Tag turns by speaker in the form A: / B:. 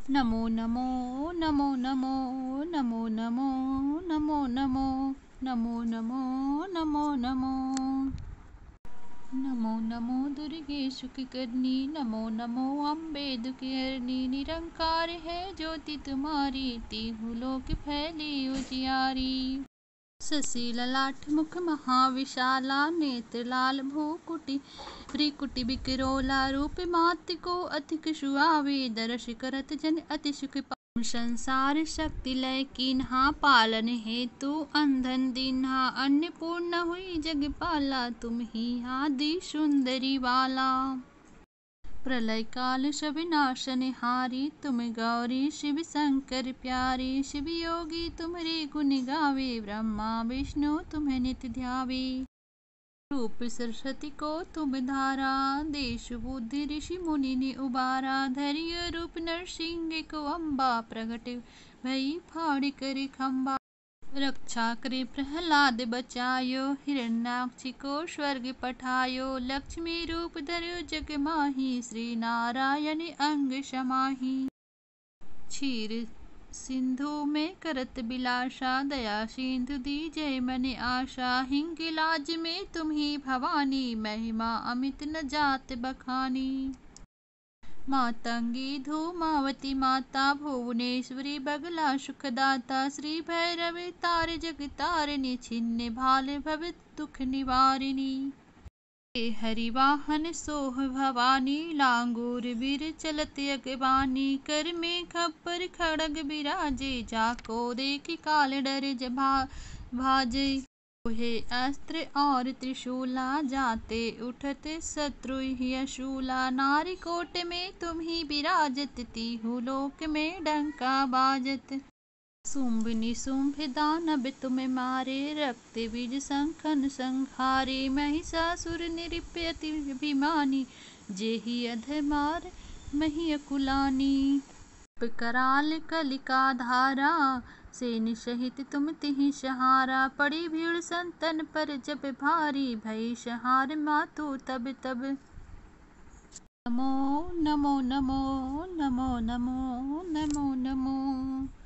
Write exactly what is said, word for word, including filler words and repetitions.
A: नमो नमो नमो नमो नमो नमो नमो नमो नमो नमो नमो नमो नमो नमो दुर्गे शुक्करनी, नमो नमो अम्बे दुखहरनी। निरंकार है ज्योति तुम्हारी, तीहु लोक फैली उजियारी। शशि ललाट मुख महाविशाला, नेत्र लाल भ्रूकुटि भ्रीकुटि विकराला। रूप मात को अधिक सुहावे, दर्श करत जन अति सुख पावे। संसार शक्ति लय कीन्हा, पालन हेतु अंधन दीन्हा। अन्नपूर्णा हुई जगपाला, तुम ही आदि सुंदरी बाला। प्रलय काल सब नाशनहारी, तुम गौरी शिव शंकर प्यारी। शिव योगी तुम्हारे गुण गावे, ब्रह्मा विष्णु तुम्हें नित्य ध्यावे। रूप सरस्वती को तुम धारा, देश बुद्धि ऋषि मुनि ने उबारा। धैर्य रूप नरसिंह को अम्बा, प्रगट भई फाड़ कर खम्बा। रक्षा करे प्रहलाद बचायो, हिरण्याक्ष को स्वर्ग पठायो। लक्ष्मी रूप धर्यो जग माही, श्री नारायण अंग समाही। क्षीर सिंधु में करत बिलासा, दया सिंधु दी जय मन आशा। हिंगलाज में तुम ही भवानी, महिमा अमित न जात बखानी। मातंगी धूमावती माता, भुवनेश्वरी बगला सुखदाता। श्री भैरवी तार जग तारिणी, छिन्न भाल भव दुख निवारिणी। हे हरि वाहन सोह भवानी, लांगूर वीर चलत अगवानी। कर में खप्पर खड़ग बिराजे, जाको देख काल डर जभा भाजे। हे अस्त्र और त्रिशूला, जाते उठत शत्रु ही शूला। नारी कोट में तुम ही विराजत, तीहु लोक में डंका बाजत। शुंभ निशुंभ दानव तुम मारे, रक्त बीज शंखन संहारे। महिषासुर निरृप अति अभिमानी, जेहि अधमार मही अकुलानी। कराल कलिका धारा, सेन सहित तुम तिहि सहारा। पड़ी भीड़ संतन पर जब भारी, भई संहार मातु तब तब। नमो नमो नमो नमो नमो नमो नमो